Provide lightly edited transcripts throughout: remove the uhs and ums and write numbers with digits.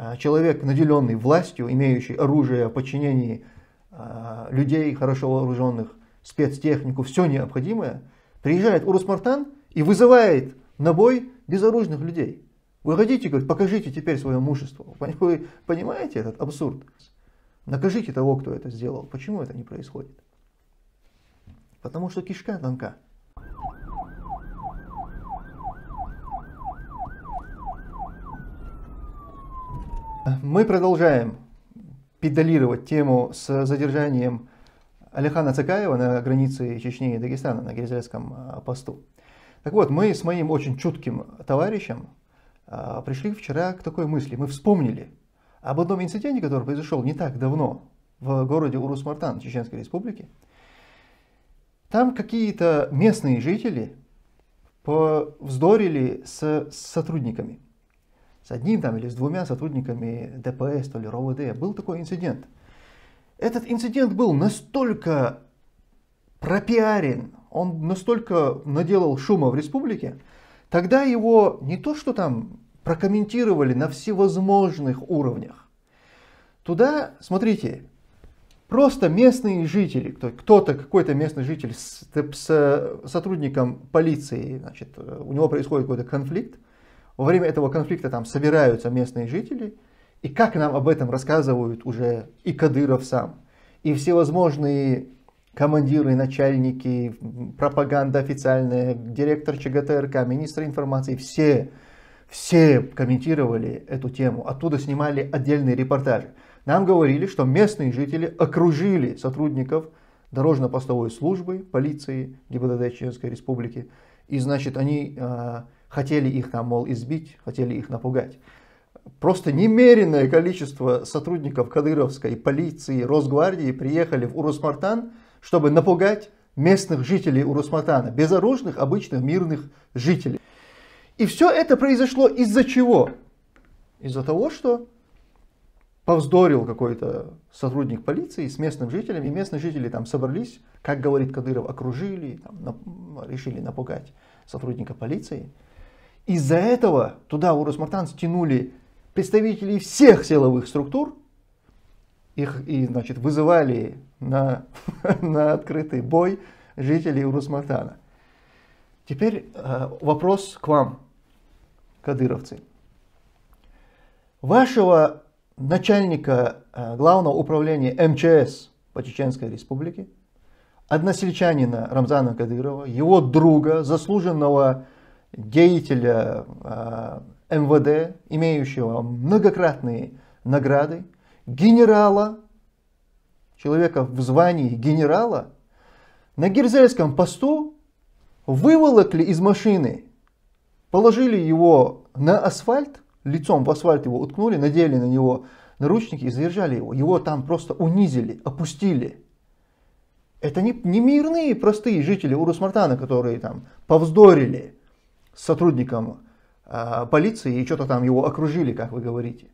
человек, наделенный властью, имеющий оружие в подчинении людей, хорошо вооруженных, спецтехнику, все необходимое, приезжает Урус-Мартан и вызывает на бой безоружных людей. Вы хотите, говорит, покажите теперь свое мужество. Вы понимаете этот абсурд? Накажите того, кто это сделал. Почему это не происходит? Потому что кишка тонка. Мы продолжаем педалировать тему с задержанием Алихана Цакаева на границе Чечни и Дагестана, на Герзельском посту. Так вот, мы с моим очень чутким товарищем пришли вчера к такой мысли. Мы вспомнили об одном инциденте, который произошел не так давно в городе Урус-Мартан, Чеченской Республики. Там какие-то местные жители повздорили с сотрудниками. С одним там или с двумя сотрудниками ДПС, то ли РОВД. Был такой инцидент. Этот инцидент был настолько пропиарен, он настолько наделал шума в республике, тогда его не то что там прокомментировали на всевозможных уровнях. Туда, смотрите, просто местные жители, кто-то, какой-то местный житель с сотрудником полиции, значит, у него происходит какой-то конфликт. Во время этого конфликта там собираются местные жители, и как нам об этом рассказывают уже и Кадыров сам, и всевозможные командиры, начальники, пропаганда официальная, директор ЧГТРК, министр информации, все комментировали эту тему, оттуда снимали отдельные репортажи. Нам говорили, что местные жители окружили сотрудников дорожно-постовой службы, полиции ГИБДД Чеченской Республики, и значит они хотели их там, мол, избить, хотели их напугать. Просто немеренное количество сотрудников кадыровской полиции, Росгвардии приехали в Урус-Мартан, чтобы напугать местных жителей Урус-Мартана, безоружных, обычных мирных жителей. И все это произошло из-за чего? Из-за того, что повздорил какой-то сотрудник полиции с местным жителем, и местные жители там собрались, как говорит Кадыров, окружили, там, решили напугать сотрудника полиции. Из-за этого туда в Урус-Мартан стянули представителей всех силовых структур, их и, значит, вызывали на открытый бой жителей Урус-Мартана. Теперь вопрос к вам, кадыровцы. Вашего начальника главного управления МЧС по Чеченской Республике, односельчанина Рамзана Кадырова, его друга, заслуженного деятеля МВД, имеющего многократные награды, генерала, человека в звании генерала, на Герзельском посту выволокли из машины, положили его на асфальт, лицом в асфальт его уткнули, надели на него наручники и задержали его. Его там просто унизили, опустили. Это не мирные простые жители Урус-Мартана, которые там повздорили с сотрудником полиции и что-то там его окружили, как вы говорите.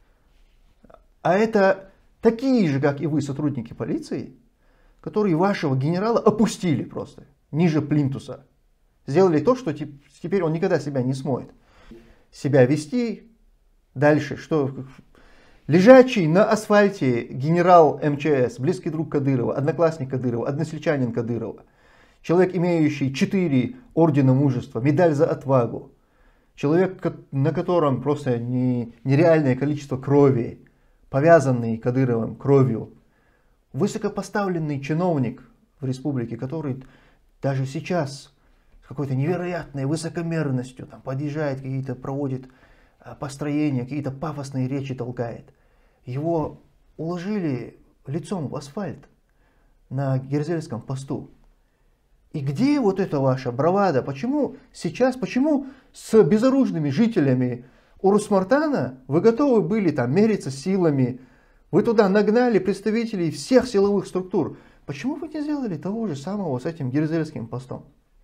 А это такие же, как и вы, сотрудники полиции, которые вашего генерала опустили просто ниже плинтуса. Сделали то, что теперь он никогда себя не смоет. Себя вести дальше, что лежачий на асфальте генерал МЧС, близкий друг Кадырова, одноклассник Кадырова, односельчанин Кадырова, человек, имеющий 4 ордена мужества, медаль за отвагу, человек, на котором просто нереальное количество крови, повязанный Кадыровым кровью, высокопоставленный чиновник в республике, который даже сейчас с какой-то невероятной высокомерностью там подъезжает, какие-то проводит построения, какие-то пафосные речи толкает. Его уложили лицом в асфальт на Герзельском посту. И где вот эта ваша бравада? Почему сейчас, почему с безоружными жителями Урус-Мартана вы готовы были там мериться силами? Вы туда нагнали представителей всех силовых структур. Почему вы не сделали того же самого с этим Герзельским постом?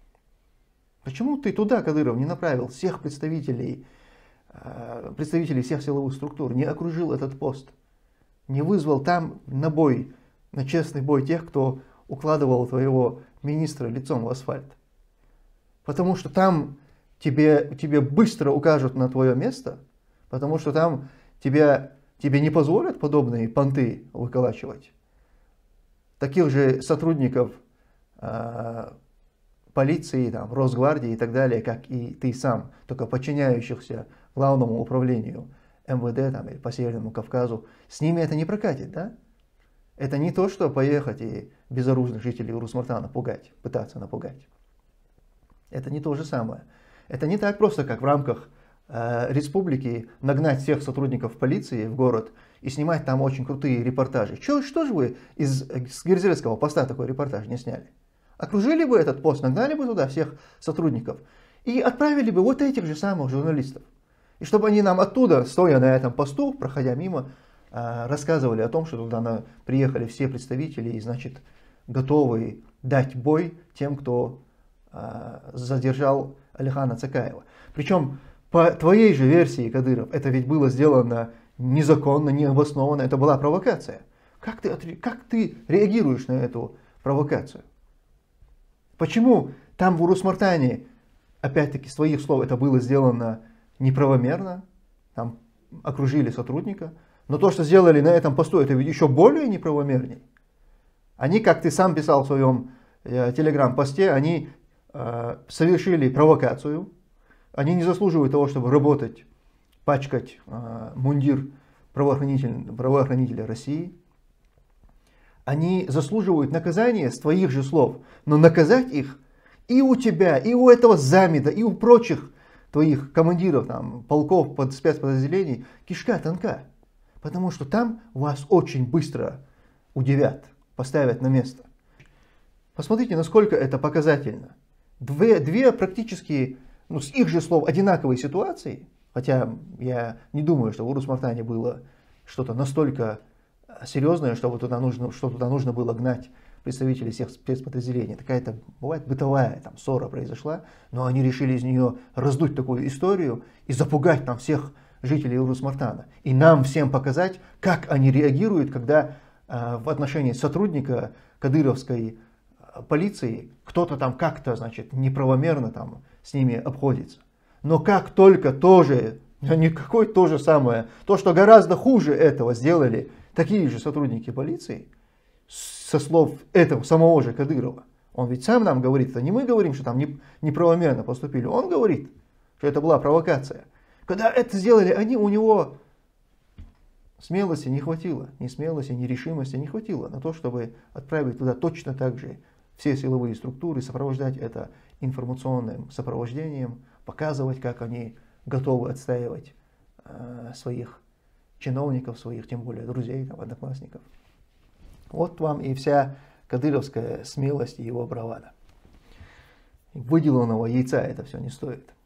Почему ты туда, Кадыров, не направил всех представителей всех силовых структур, не окружил этот пост, не вызвал там на бой, на честный бой тех, кто укладывал твоего министра лицом в асфальт? Потому что там тебе быстро укажут на твое место, потому что там тебе не позволят подобные понты выколачивать? Таких же сотрудников полиции, там, Росгвардии и так далее, как и ты сам, только подчиняющихся главному управлению МВД там, или по Северному Кавказу, с ними это не прокатит, да? Это не то, что поехать и безоружных жителей Урус-Мартана пугать, пытаться напугать. Это не то же самое. Это не так просто, как в рамках республики нагнать всех сотрудников полиции в город и снимать там очень крутые репортажи. Что же вы с Герзельского поста такой репортаж не сняли? Окружили бы этот пост, нагнали бы туда всех сотрудников и отправили бы вот этих же самых журналистов. И чтобы они нам оттуда, стоя на этом посту, проходя мимо, рассказывали о том, что туда приехали все представители и, значит, готовы дать бой тем, кто задержал Алихана Цакаева. Причем, по твоей же версии, Кадыров, это ведь было сделано незаконно, необоснованно, это была провокация. Как ты реагируешь на эту провокацию? Почему там в Урус-Мартане, опять-таки, с твоих слов, это было сделано неправомерно, там окружили сотрудника, но то, что сделали на этом посту, это ведь еще более неправомерней. Они, как ты сам писал в своем телеграм-посте, они совершили провокацию, они не заслуживают того, чтобы работать, пачкать мундир правоохранителя России. Они заслуживают наказания с твоих же слов, но наказать их и у тебя, и у этого замеда, и у прочих твоих командиров, там, полков, спецподразделений, кишка тонка. Потому что там вас очень быстро удивят, поставят на место. Посмотрите, насколько это показательно. Две практически, с их же слов, одинаковые ситуации, хотя я не думаю, что в Урус-Мартане было что-то настолько серьезное, что туда нужно было гнать представителей всех спецподразделений. Такая-то, бывает, бытовая там ссора произошла, но они решили из нее раздуть такую историю и запугать там всех жителей Урус-Мартана. И нам всем показать, как они реагируют, когда в отношении сотрудника кадыровской полиции кто-то там как-то, значит, неправомерно там с ними обходится. Но как только тоже, никакой то же самое, то, что гораздо хуже этого сделали такие же сотрудники полиции, со слов этого самого же Кадырова, он ведь сам нам говорит, это не мы говорим, что там неправомерно поступили, он говорит, что это была провокация. Когда это сделали они, у него смелости не хватило, ни смелости, ни решимости не хватило на то, чтобы отправить туда точно так же все силовые структуры, сопровождать это информационным сопровождением, показывать, как они готовы отстаивать своих чиновников, своих, тем более, друзей, там, одноклассников. Вот вам и вся кадыровская смелость и его бравада. Выделанного яйца это все не стоит.